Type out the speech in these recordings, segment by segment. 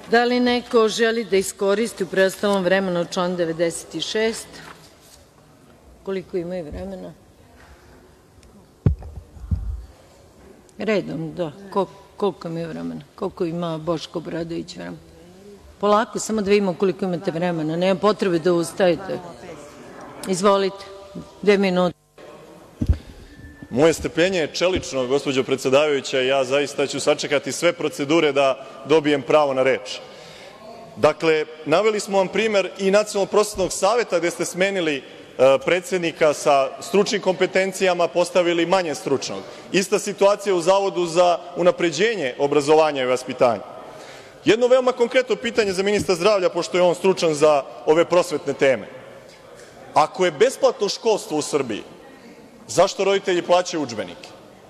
Da li neko želi da iskoristi u preostalom vremenu član 96? Koliko imaju vremena? Redom, da. Koliko imaju vremena? Koliko ima Boško Obradović vremena? Polako, samo da vidimo koliko imate vremena. Nema potrebe da ustajete. Izvolite, 2 minute. Moje strpljenje je čelično, gospođo predsedavajuća, i ja zaista ću sačekati sve procedure da dobijem pravo na reč. Dakle, naveli smo vam primer i Nacionalnog prosvetnog saveta gde ste smenili predsednika sa stručnim kompetencijama, postavili manje stručnog. Ista situacija u Zavodu za unapređenje obrazovanja i vaspitanja. Jedno veoma konkretno pitanje za ministra zdravlja, pošto je on stručan za ove prosvetne teme. Ako je besplatno školstvo u Srbiji, zašto roditelji plaćaju udžbenike?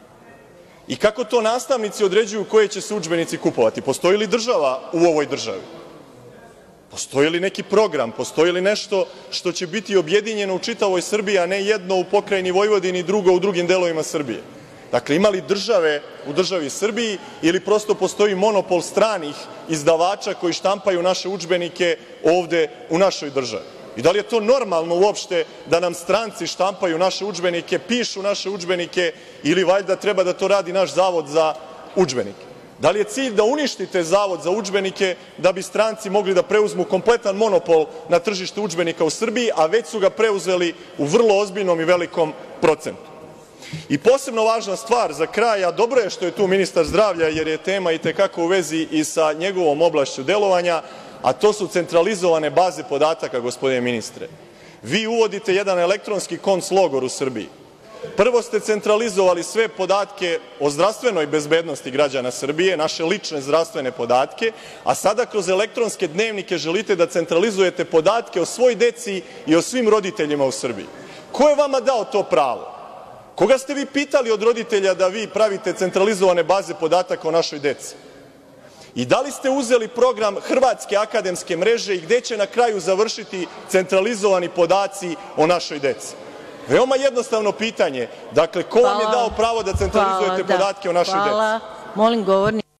I kako to nastavnici određuju koje će se udžbenici kupovati? Postoji li država u ovoj državi? Postoji li neki program? Postoji li nešto što će biti objedinjeno u čitavoj Srbiji, a ne jedno u pokrajini Vojvodini i drugo u drugim delovima Srbije? Dakle, ima li države u državi Srbiji ili prosto postoji monopol stranih izdavača koji štampaju naše udžbenike ovde u našoj državi? I da li je to normalno uopšte da nam stranci štampaju naše udžbenike, pišu naše udžbenike ili valjda treba da to radi naš Zavod za udžbenike? Da li je cilj da uništite Zavod za udžbenike da bi stranci mogli da preuzmu kompletan monopol na tržište udžbenika u Srbiji, a već su ga preuzeli u vrlo ozbiljnom i velikom procentu? I posebno važna stvar za kraj, a dobro je što je tu ministar zdravlja jer je tema i te kako u vezi i sa njegovom oblašću delovanja, a to su centralizovane baze podataka, gospodine ministre. Vi uvodite jedan elektronski konclogor u Srbiji. Prvo ste centralizovali sve podatke o zdravstvenoj bezbednosti građana Srbije, naše lične zdravstvene podatke, a sada kroz elektronske dnevnike želite da centralizujete podatke o svoj deci i o svim roditeljima u Srbiji. Ko je vama dao to pravo? Koga ste vi pitali od roditelja da vi pravite centralizovane baze podataka o našoj deci? I da li ste uzeli program Hrvatske akademske mreže i gde će na kraju završiti centralizovani podaci o našoj deci? Veoma jednostavno pitanje. Dakle, ko vam je dao pravo da centralizujete podatke o našoj deci? Hvala. Molim govornika